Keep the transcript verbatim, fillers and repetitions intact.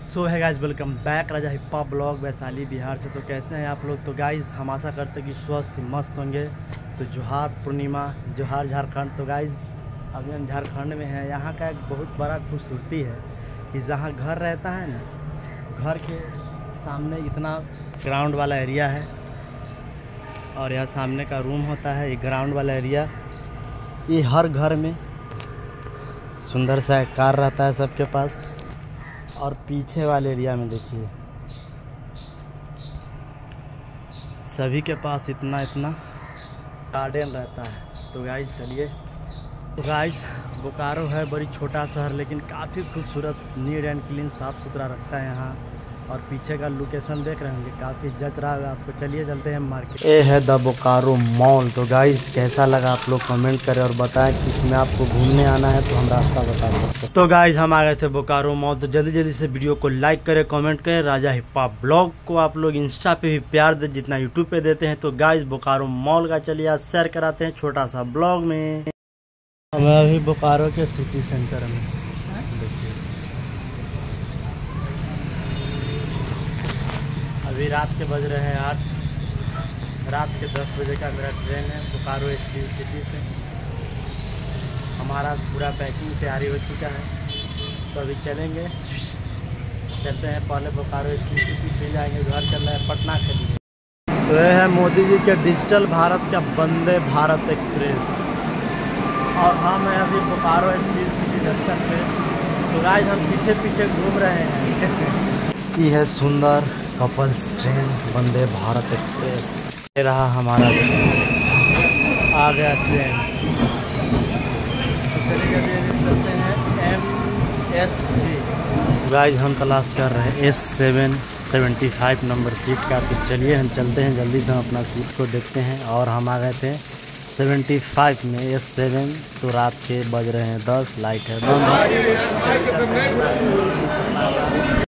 सो है guys, welcome back Raja hip hop blog Vaishali Bihar से। तो कैसे हैं आप लोग? तो गाइज हम आशा करते हैं कि स्वस्थ मस्त होंगे। तो जोहार पूर्णिमा, जोहार झारखंड। तो गाइज अभी हम झारखंड में हैं। यहाँ का एक बहुत बड़ा खूबसूरती है कि जहाँ घर रहता है ना, घर के सामने इतना ग्राउंड वाला एरिया है और यहाँ सामने का रूम होता है। ये ग्राउंड वाला एरिया, ये हर घर में सुंदर सा एक कार रहता है सबके पास। और पीछे वाले एरिया में देखिए सभी के पास इतना इतना गार्डन रहता है। तो गाइस चलिए, तो गाइस बोकारो है बड़ी छोटा शहर, लेकिन काफ़ी खूबसूरत, नीट एंड क्लीन, साफ़ सुथरा रखता है यहाँ। और पीछे का लोकेशन देख रहे होंगे, काफ़ी जच रहा है आपको। चलिए चलते हैं मार्केट। ये है द बोकारो मॉल। तो गाइस कैसा लगा आप लोग कमेंट करें और बताएं कि इसमें आपको घूमने आना है तो हम रास्ता बता सकते हैं। तो गाइस हम आ गए थे बोकारो मॉल। तो जल्दी जल्दी से वीडियो को लाइक करें, कमेंट करें। राजा हिप हॉप ब्लॉग को आप लोग इंस्टा पे भी प्यार दे जितना यूट्यूब पे देते हैं। तो गाइस बोकारो मॉल का चलिए आज शेयर कराते हैं छोटा सा ब्लॉग में। हमें अभी बोकारो के सिटी सेंटर में देखिए, अभी रात के बज रहे हैं आठ। रात के दस बजे का मेरा ट्रेन है बोकारो स्टील सिटी से। हमारा पूरा पैकिंग तैयारी हो चुका है, तो अभी चलेंगे, चलते हैं पहले बोकारो स्टील सिटी, फिर जाएंगे घर, चल रहे हैं पटना के लिए। तो यह है मोदी जी के डिजिटल भारत का वंदे भारत एक्सप्रेस। और हम हैं अभी बोकारो स्टील सिटी जंक्शन पे। तो गाइस हम पीछे पीछे घूम रहे हैं। ये है सुंदर couples train Vande Bharat express. ये रहा हमारा आ गया ट्रेन। तो चलिए चलते हैं एम एस जी। गाइस हम तलाश कर रहे हैं S seven seventy five number seat का। तो चलिए हम चलते हैं, जल्दी से हम अपना सीट को देखते हैं। और हम आ गए थे सेवेंटी फाइव में, एस सेवन। तो रात के बज रहे हैं दस, लाइट है बंद।